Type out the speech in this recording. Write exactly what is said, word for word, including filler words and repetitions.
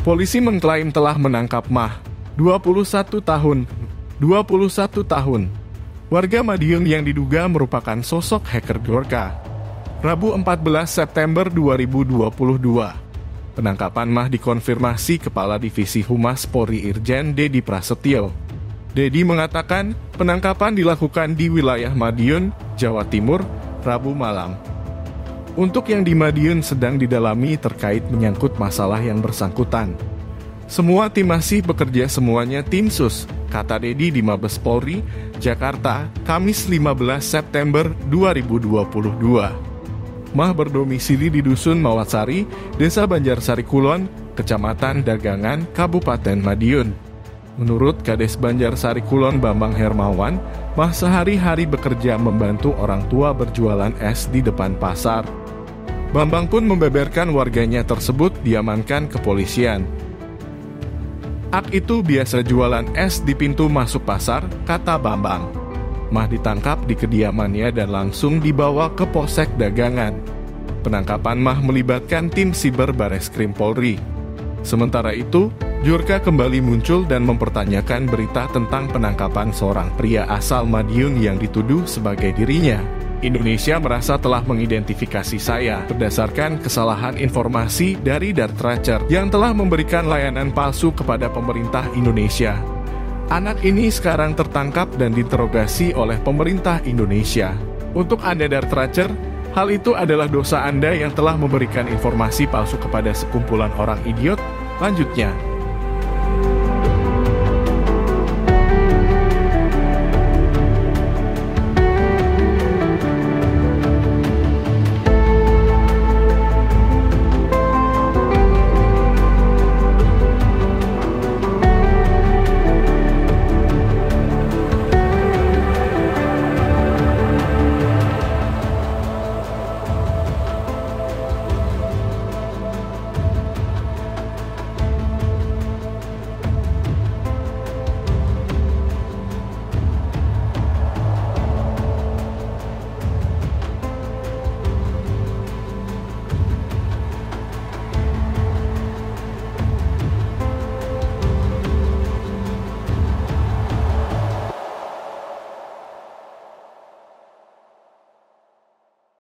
Polisi mengklaim telah menangkap Mah, dua puluh satu tahun, dua puluh satu tahun, warga Madiun yang diduga merupakan sosok hacker Gorka. Rabu empat belas September dua ribu dua puluh dua, penangkapan Mah dikonfirmasi Kepala Divisi Humas Polri Irjen Dedi Prasetyo. Dedi mengatakan penangkapan dilakukan di wilayah Madiun, Jawa Timur, Rabu malam. Untuk yang di Madiun sedang didalami terkait menyangkut masalah yang bersangkutan. Semua tim masih bekerja semuanya tim sus, kata Dedi di Mabes Polri, Jakarta, Kamis lima belas September dua ribu dua puluh dua. Mah berdomisili di Dusun Mawasari, Desa Banjarsari Kulon, Kecamatan Dagangan, Kabupaten Madiun. Menurut Kades Banjarsari Kulon Bambang Hermawan, Mah sehari-hari bekerja membantu orang tua berjualan es di depan pasar. Bambang pun membeberkan warganya tersebut diamankan kepolisian. Ak itu biasa jualan es di pintu masuk pasar, kata Bambang. Mah ditangkap di kediamannya dan langsung dibawa ke Polsek Dagangan. Penangkapan Mah melibatkan tim siber Bareskrim Polri. Sementara itu, Jurka kembali muncul dan mempertanyakan berita tentang penangkapan seorang pria asal Madiun yang dituduh sebagai dirinya. Indonesia merasa telah mengidentifikasi saya berdasarkan kesalahan informasi dari Dart Tracer yang telah memberikan layanan palsu kepada pemerintah Indonesia. Anak ini sekarang tertangkap dan diinterogasi oleh pemerintah Indonesia. Untuk Anda Dart Tracer, hal itu adalah dosa Anda yang telah memberikan informasi palsu kepada sekumpulan orang idiot. Lanjutnya,